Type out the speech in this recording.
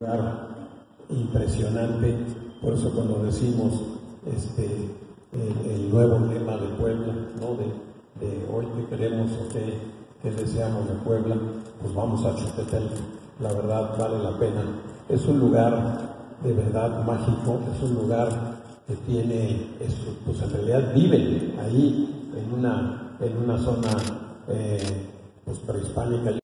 lugar impresionante. Por eso cuando decimos el nuevo lema de Puebla, ¿no? de hoy que queremos o que deseamos de Puebla, pues vamos a Xochipetl. La verdad vale la pena. Es un lugar de verdad mágico, es un lugar que tiene, pues en realidad vive ahí en una zona pues prehispánica.